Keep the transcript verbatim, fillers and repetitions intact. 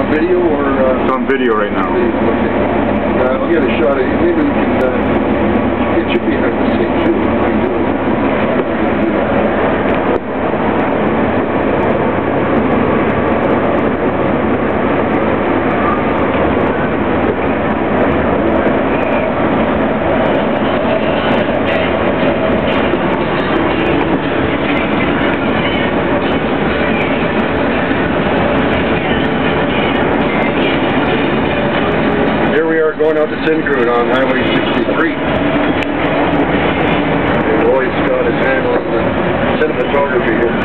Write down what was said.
video or? Uh, it's on video right now. Okay. Uh, I'll get a shot of you. Maybe we can uh, get you behind the scene too. Going out to Syncrude on Highway sixty-three. And Lloyd Scott is handling the cinematography here.